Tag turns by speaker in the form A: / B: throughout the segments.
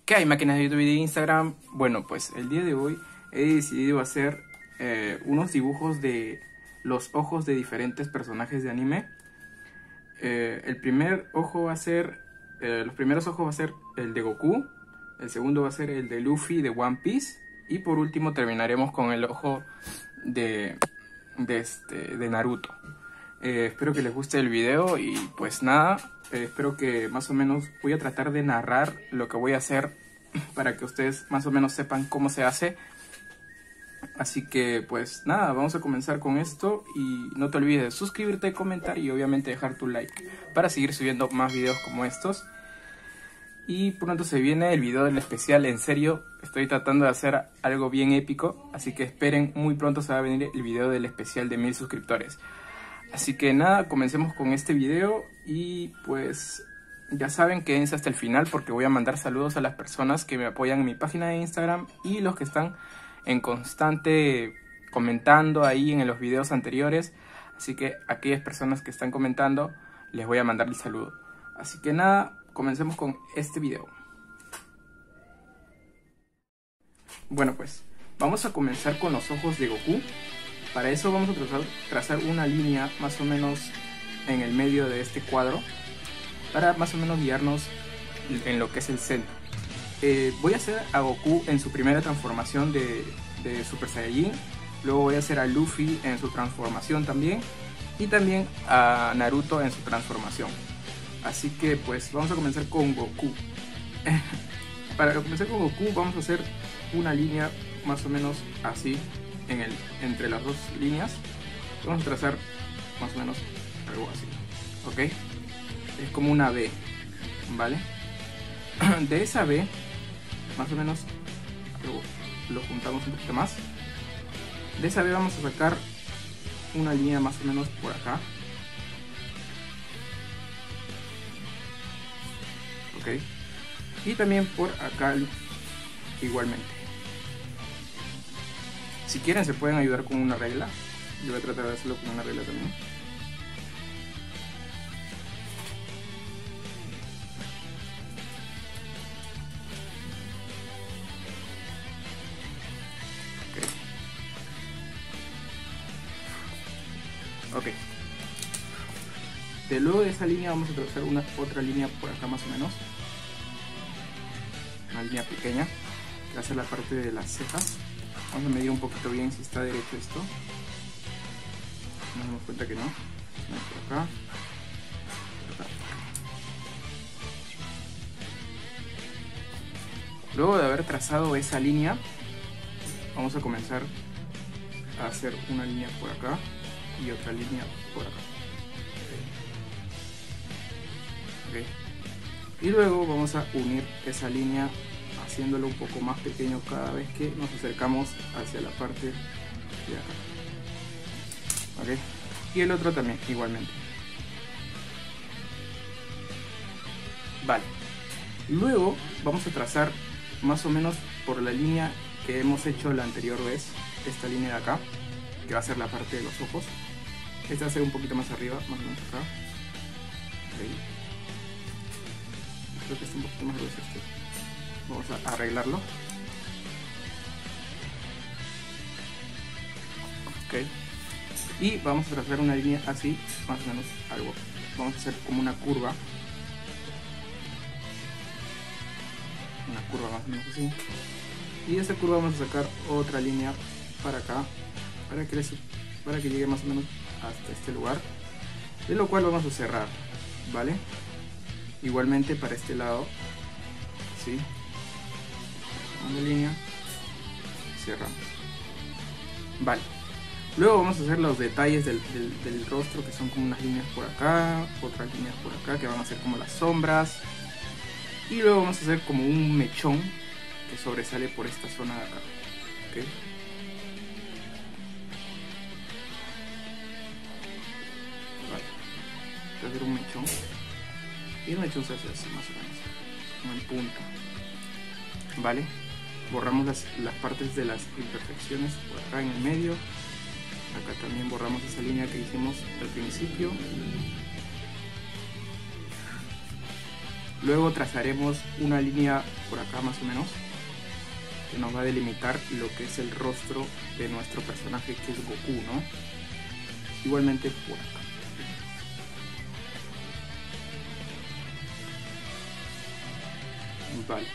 A: ¿Qué hay, máquinas de YouTube y de Instagram? Bueno, pues el día de hoy he decidido hacer unos dibujos de los ojos de diferentes personajes de anime. El primer ojo va a ser, los primeros ojos va a ser el de Goku, el segundo va a ser el de Luffy de One Piece y por último terminaremos con el ojo de Naruto. Espero que les guste el video y pues nada, espero que más o menos voy a tratar de narrar lo que voy a hacer para que ustedes más o menos sepan cómo se hace. Así que pues nada, vamos a comenzar con esto y no te olvides de suscribirte, comentar y obviamente dejar tu like para seguir subiendo más videos como estos. Y pronto se viene el video del especial, en serio, estoy tratando de hacer algo bien épico, así que esperen, muy pronto se va a venir el video del especial de 1000 suscriptores. Así que nada, comencemos con este video y pues ya saben, quédense hasta el final porque voy a mandar saludos a las personas que me apoyan en mi página de Instagram y los que están en constante comentando ahí en los videos anteriores. Así que a aquellas personas que están comentando les voy a mandar el saludo. Así que nada, comencemos con este video. Bueno, pues vamos a comenzar con los ojos de Goku. Para eso vamos a trazar una línea más o menos en el medio de este cuadro para más o menos guiarnos en lo que es el centro. Voy a hacer a Goku en su primera transformación de Super Saiyajin. Luego voy a hacer a Luffy en su transformación también. Y también a Naruto en su transformación. Así que pues vamos a comenzar con Goku. Para comenzar con Goku vamos a hacer una línea más o menos así entre las dos líneas. Vamos a trazar más o menos algo así, ¿ok? Es como una B, ¿vale? De esa B, más o menos, lo juntamos un poquito más. De esa B vamos a sacar una línea más o menos por acá, ¿ok? Y también por acá igualmente. Si quieren se pueden ayudar con una regla. Yo voy a tratar de hacerlo con una regla también. Ok. De luego de esa línea vamos a trazar otra línea por acá más o menos. Una línea pequeña que va a ser la parte de las cejas. Vamos a medir un poquito bien si está derecho esto. Nos damos cuenta que no. Por acá. Por acá. Luego de haber trazado esa línea, vamos a comenzar a hacer una línea por acá y otra línea por acá. Okay. Y luego vamos a unir esa línea haciéndolo un poco más pequeño cada vez que nos acercamos hacia la parte de acá. ¿Okay? Y el otro también igualmente. Vale. Luego vamos a trazar más o menos por la línea que hemos hecho la anterior vez, esta línea de acá, que va a ser la parte de los ojos. Esta va a ser un poquito más arriba, más o menos acá. Okay. Creo que está un poquito más grueso este. Vamos a arreglarlo. Ok. Y vamos a trazar una línea así, más o menos algo. Vamos a hacer como una curva. Una curva más o menos así. Y de esa curva vamos a sacar otra línea para acá. Para que llegue más o menos hasta este lugar. De lo cual vamos a cerrar. ¿Vale? Igualmente para este lado. ¿Sí? Una línea, cerramos. Vale, luego vamos a hacer los detalles del rostro, que son como unas líneas por acá, otras líneas por acá que van a ser como las sombras, y luego vamos a hacer como un mechón que sobresale por esta zona de acá. ¿Okay? Vale, voy a hacer un mechón y el mechón se hace así más o menos, como en punta. Vale, borramos las partes de las imperfecciones por acá en el medio. Acá también borramos esa línea que hicimos al principio. Luego trazaremos una línea por acá más o menos, que nos va a delimitar lo que es el rostro de nuestro personaje, que es Goku, ¿no? Igualmente por acá. Vale.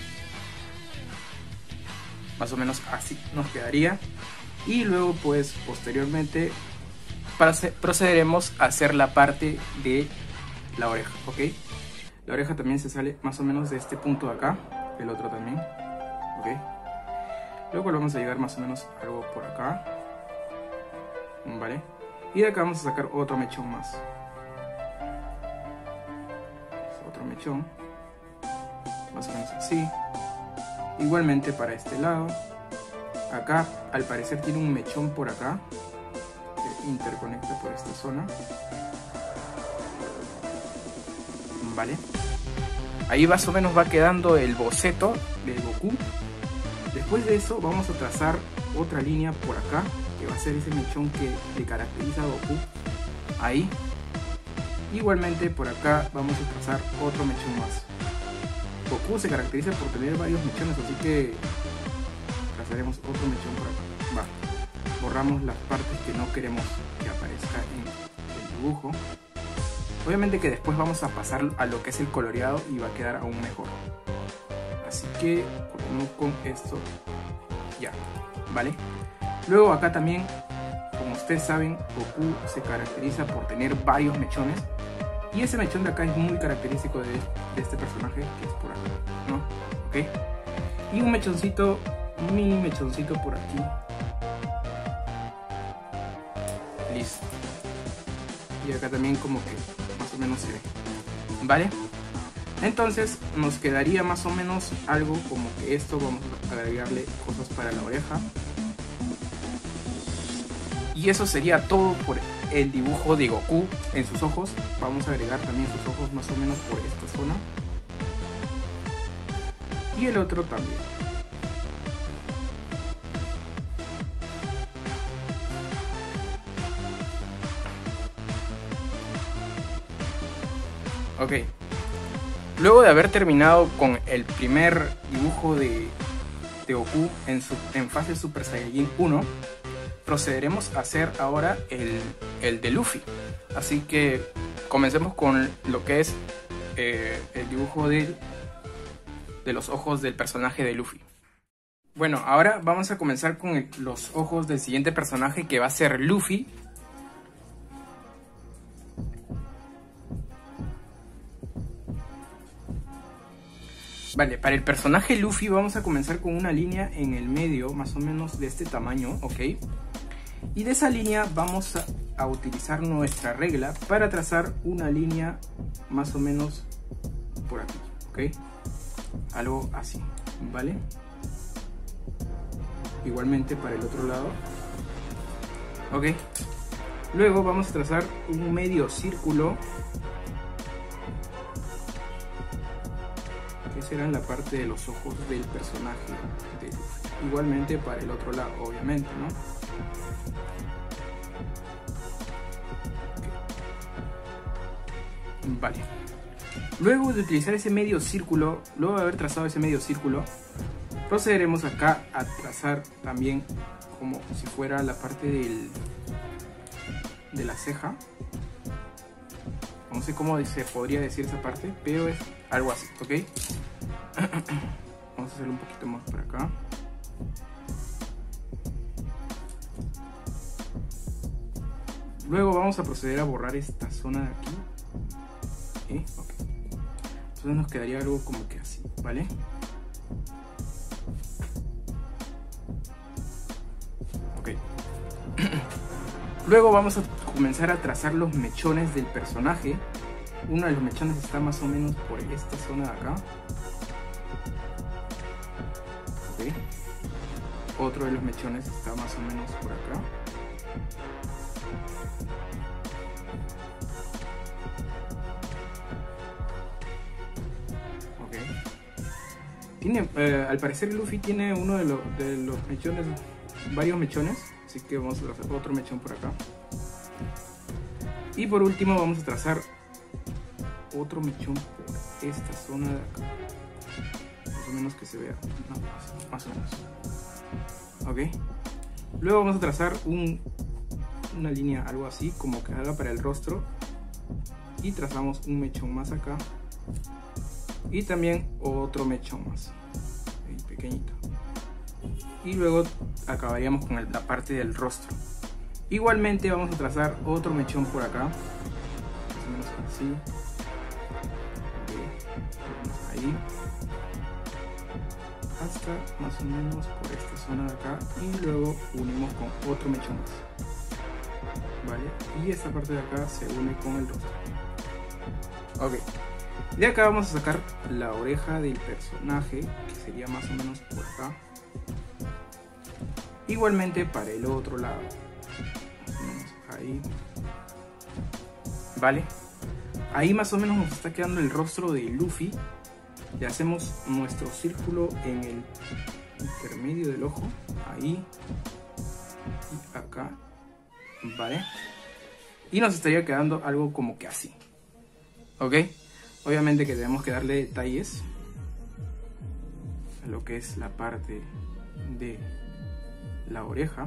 A: Más o menos así nos quedaría. Y luego pues posteriormente procederemos a hacer la parte de la oreja, ¿ok? La oreja también se sale más o menos de este punto de acá, el otro también, ¿ok? Luego le vamos a llegar más o menos algo por acá, ¿vale? Y de acá vamos a sacar otro mechón más. Otro mechón, más o menos así. Igualmente para este lado. Acá al parecer tiene un mechón por acá que interconecta por esta zona, ¿vale? Ahí más o menos va quedando el boceto de Goku. Después de eso vamos a trazar otra línea por acá, que va a ser ese mechón que le caracteriza a Goku. Ahí. Igualmente por acá vamos a trazar otro mechón más. Goku se caracteriza por tener varios mechones, así que trazaremos otro mechón por acá. Va. Borramos las partes que no queremos que aparezca en el dibujo. Obviamente que después vamos a pasar a lo que es el coloreado y va a quedar aún mejor. Así que continuamos con esto. Ya, ¿vale? Luego acá también, como ustedes saben, Goku se caracteriza por tener varios mechones. Y ese mechón de acá es muy característico de este personaje, que es por acá, ¿no? ¿Ok? Y un mechoncito, un mini mechoncito por aquí. Listo. Y acá también como que más o menos se ve, ¿vale? Entonces nos quedaría más o menos algo como que esto. Vamos a agregarle cosas para la oreja. Y eso sería todo por el dibujo de Goku en sus ojos. Vamos a agregar también sus ojos más o menos por esta zona. Y el otro también. Ok. Luego de haber terminado con el primer dibujo de Goku en fase Super Saiyajin 1, procederemos a hacer ahora el de Luffy. Así que comencemos con lo que es el dibujo de los ojos del personaje de Luffy. Bueno, ahora vamos a comenzar con los ojos del siguiente personaje, que va a ser Luffy. Vale, para el personaje Luffy vamos a comenzar con una línea en el medio, más o menos de este tamaño, ¿ok? Y de esa línea vamos a utilizar nuestra regla para trazar una línea más o menos por aquí, ¿ok? Algo así, ¿vale? Igualmente para el otro lado, ¿ok? Luego vamos a trazar un medio círculo, que será en la parte de los ojos del personaje de Luffy. Igualmente para el otro lado, obviamente, ¿no? Okay. Vale. Luego de utilizar ese medio círculo, luego de haber trazado ese medio círculo, procederemos acá a trazar también como si fuera la parte de la ceja. No sé cómo se podría decir esa parte, pero es algo así, ¿ok? Vamos a hacerlo un poquito más por acá. Luego vamos a proceder a borrar esta zona de aquí. ¿Sí? Okay. Entonces nos quedaría algo como que así, ¿vale? Ok. Luego vamos a comenzar a trazar los mechones del personaje. Uno de los mechones está más o menos por esta zona de acá. Okay. Otro de los mechones está más o menos por acá. Okay. Al parecer Luffy tiene uno de los mechones, varios mechones, así que vamos a trazar otro mechón por acá. Y por último vamos a trazar otro mechón por esta zona de acá. Más o menos que se vea, no, más o menos. Ok. Luego vamos a trazar una línea, algo así, como que haga para el rostro. Y trazamos un mechón más acá. Y también otro mechón más. Ahí, pequeñito. Y luego acabaríamos con la parte del rostro. Igualmente vamos a trazar otro mechón por acá. Más o menos así. Ahí. Hasta más o menos por esta zona de acá. Y luego unimos con otro mechón más. ¿Vale? Y esta parte de acá se une con el rostro. Ok. De acá vamos a sacar la oreja del personaje, que sería más o menos por acá. Igualmente para el otro lado. Más o menos ahí. ¿Vale? Ahí más o menos nos está quedando el rostro de Luffy. Le hacemos nuestro círculo en el intermedio del ojo. Ahí. Y acá. ¿Vale? Y nos estaría quedando algo como que así. ¿Ok? Obviamente que tenemos que darle detalles a lo que es la parte de la oreja.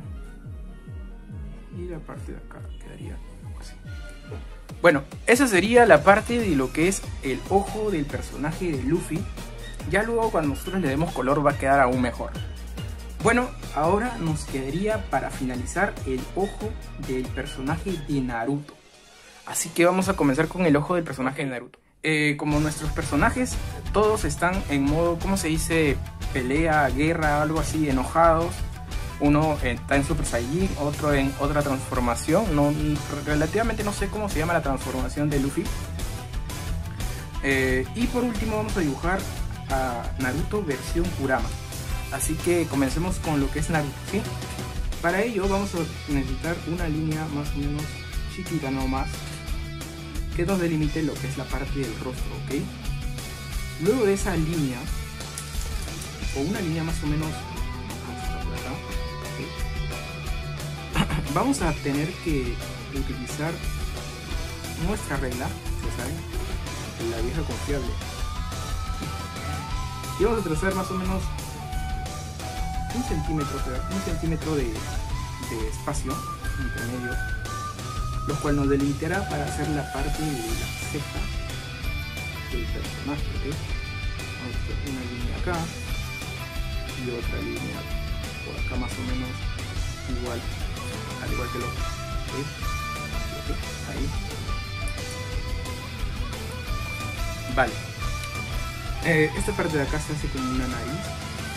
A: Y la parte de acá quedaría algo así. Bueno, esa sería la parte de lo que es el ojo del personaje de Luffy. Ya luego cuando nosotros le demos color va a quedar aún mejor. Bueno, ahora nos quedaría para finalizar el ojo del personaje de Naruto. Así que vamos a comenzar con el ojo del personaje de Naruto. Como nuestros personajes todos están en modo, ¿cómo se dice? Pelea, guerra, algo así, enojados. Uno está en Super Saiyajin, otro en otra transformación. Relativamente no sé cómo se llama la transformación de Luffy. Y por último vamos a dibujar a Naruto versión Kurama. Así que comencemos con lo que es Naruto, ¿sí? Para ello vamos a necesitar una línea más o menos chiquita nomás, que nos delimite lo que es la parte del rostro, ¿ok? Luego de esa línea, o una línea más o menos por acá, ¿okay? Vamos a tener que utilizar nuestra regla, ¿se sabe? La vieja confiable. Y vamos a trazar más o menos un centímetro de espacio intermedio, lo cual nos delimitará para hacer la parte de la ceja del personaje, ¿ok? Vamos a hacer una línea acá y otra línea por acá más o menos igual, al igual que el otro, ¿ok? Ahí. Vale. Esta parte de acá se hace como una nariz.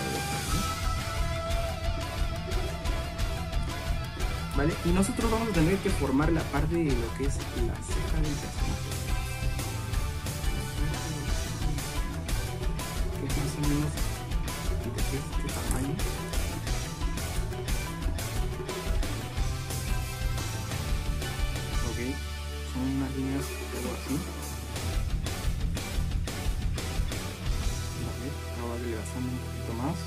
A: ¿Vale? Y nosotros vamos a tener que formar la parte de lo que es la ceja del personaje. Que es más o menos de este tamaño. Ok, son unas líneas algo así. Vale, acabo adelgazando un poquito más.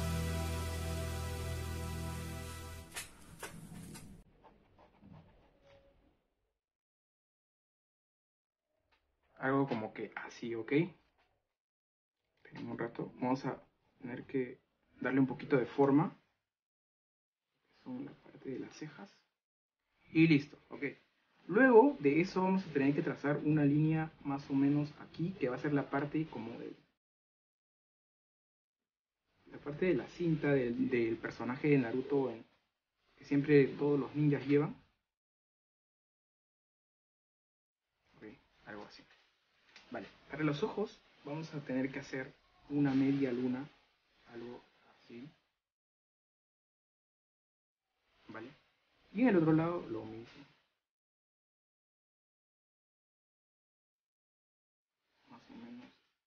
A: Algo como que así, ¿ok? Tenemos un rato. Vamos a tener que darle un poquito de forma. Son la parte de las cejas. Y listo, ¿ok? Luego de eso vamos a tener que trazar una línea más o menos aquí, que va a ser la parte como de la parte de la cinta del personaje de Naruto que siempre todos los ninjas llevan. Ok, algo así. Vale, para los ojos vamos a tener que hacer una media luna, algo así. Vale. Y en el otro lado lo mismo. Más o menos.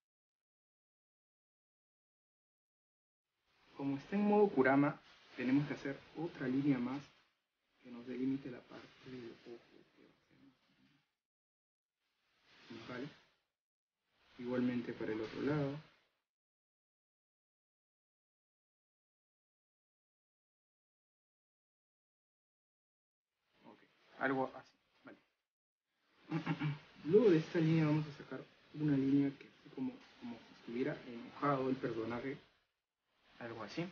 A: Como está en modo Kurama, tenemos que hacer otra línea más que nos delimite la parte del ojo. ¿Vale? Igualmente para el otro lado. Okay. Algo así. Vale. Luego de esta línea vamos a sacar una línea que es como estuviera enojado el personaje, algo así.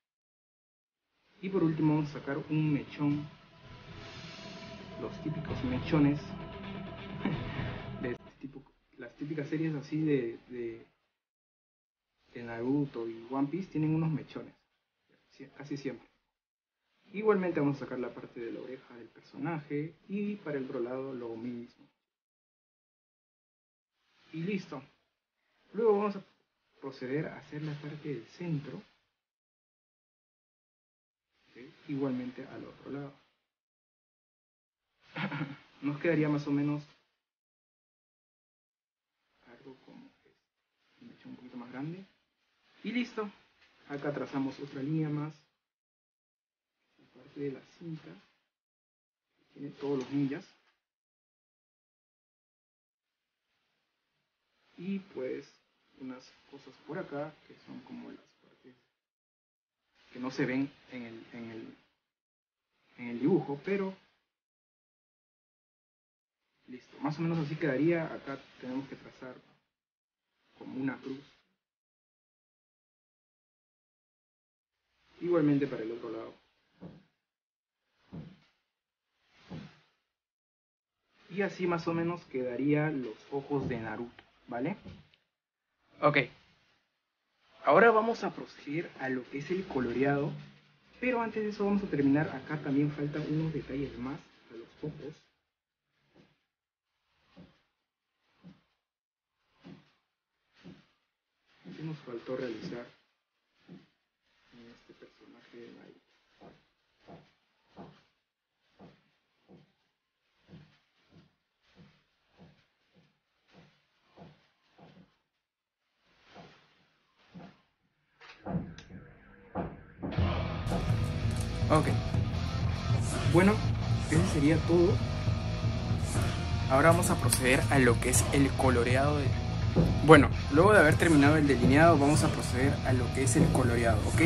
A: Y por último vamos a sacar un mechón, los típicos mechones de este tipo, las típicas series así de Naruto y One Piece tienen unos mechones, casi siempre. Igualmente vamos a sacar la parte de la oreja del personaje y para el otro lado lo mismo. Y listo. Luego vamos a proceder a hacer la parte del centro. ¿Okay? Igualmente al otro lado. Nos quedaría más o menos algo como un mechón un poquito más grande. Y listo. Acá trazamos otra línea más. La parte de la cinta. Tiene todos los ninjas. Y pues unas cosas por acá que son como las partes que no se ven en el dibujo, pero listo. Más o menos así quedaría. Acá tenemos que trazar como una cruz. Igualmente para el otro lado. Y así más o menos quedarían los ojos de Naruto, ¿vale? Ok. Ahora vamos a proceder a lo que es el coloreado. Pero antes de eso vamos a terminar. Acá también faltan unos detalles más a los ojos. ¿Qué nos faltó realizar en este personaje de Naruto? Ok. Bueno, ese sería todo. Ahora vamos a proceder a lo que es el coloreado de... Bueno, luego de haber terminado el delineado, vamos a proceder a lo que es el coloreado, ¿ok?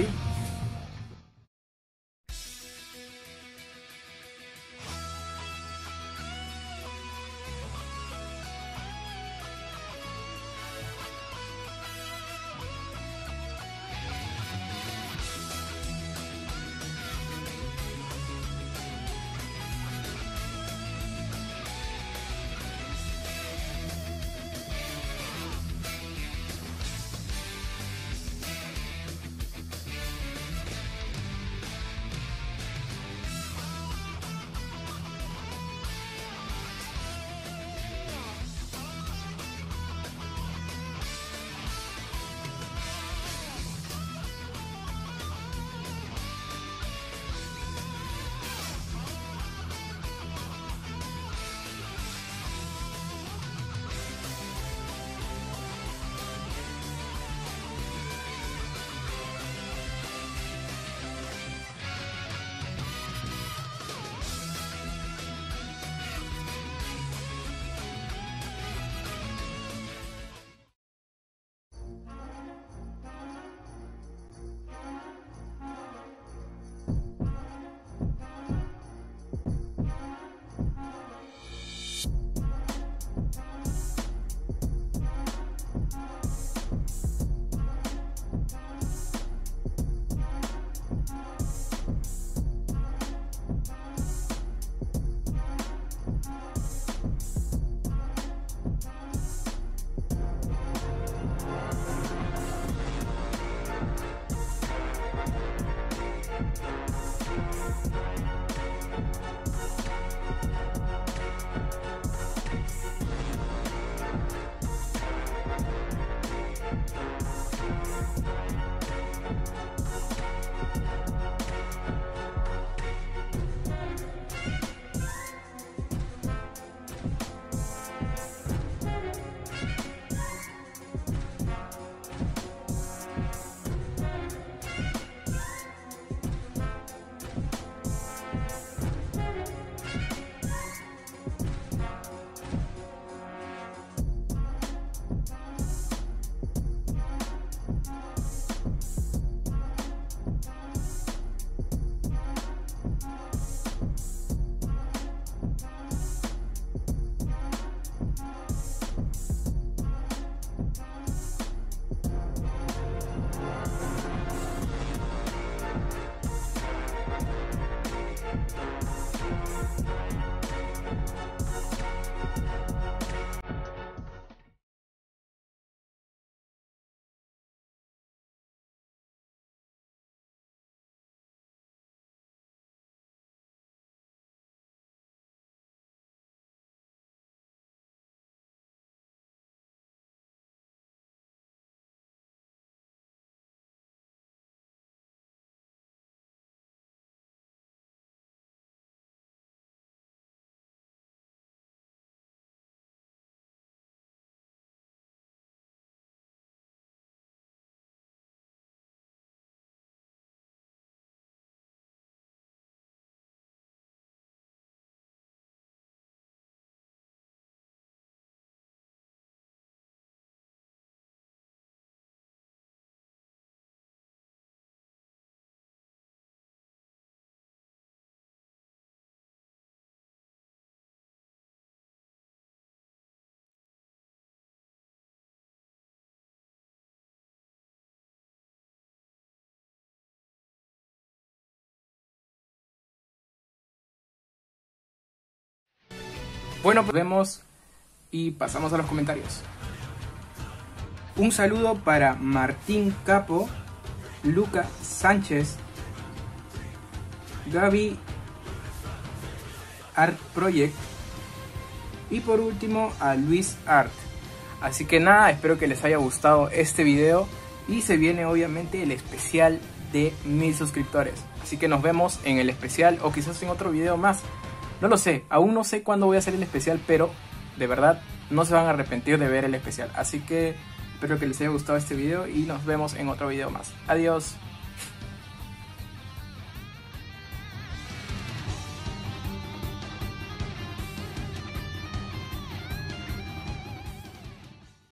A: Bueno, pues vemos y pasamos a los comentarios. Un saludo para Martín Capo, Luca Sánchez, Gaby Art Project y por último a Luis Art. Así que nada, espero que les haya gustado este video y se viene obviamente el especial de 1000 suscriptores. Así que nos vemos en el especial o quizás en otro video más. No lo sé, aún no sé cuándo voy a hacer el especial, pero de verdad no se van a arrepentir de ver el especial. Así que espero que les haya gustado este video y nos vemos en otro video más. Adiós.